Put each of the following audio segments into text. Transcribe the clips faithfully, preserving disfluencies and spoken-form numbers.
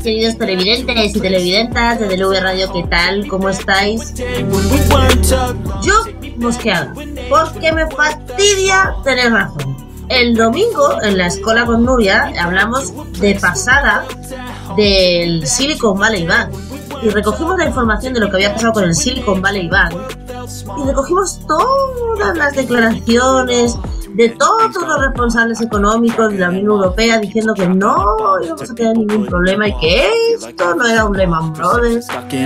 queridos televidentes y televidentas de D L V Radio, ¿qué tal? ¿Cómo estáis? Yo mosqueado, porque me fastidia tener razón. El domingo en la escuela con Nuria hablamos de pasada del Silicon Valley Bank y recogimos la información de lo que había pasado con el Silicon Valley Bank y recogimos todas las declaraciones de todos los responsables económicos de la Unión Europea diciendo que no íbamos a tener ningún problema y que esto no era un Lehman Brothers.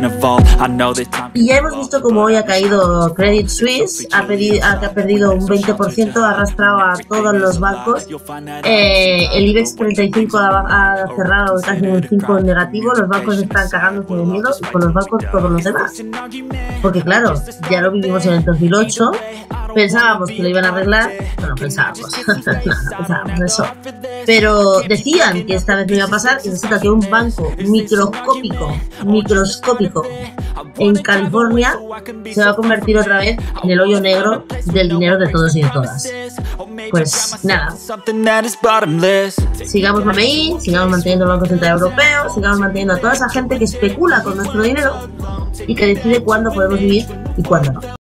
Y ya hemos visto cómo hoy ha caído Credit Suisse, ha, pedido, ha perdido un veinte por ciento, ha arrastrado a todos los bancos. Eh, el IBEX treinta y cinco ha, ha cerrado casi en un cinco en negativo, los bancos están cagándose de miedo y con los bancos todos los demás. Porque claro, ya lo vivimos en el dos mil ocho, pensábamos que lo iban a arreglar, bueno, pensábamos, no, no pensábamos eso, pero decían que esta vez no iba a pasar y resulta que un banco microscópico, microscópico en California se va a convertir otra vez en el hoyo negro del dinero de todos y de todas. Pues nada, sigamos mameí, sigamos manteniendo el Banco Central Europeo, sigamos manteniendo a toda esa gente que especula con nuestro dinero y que decide cuándo podemos vivir y cuándo no.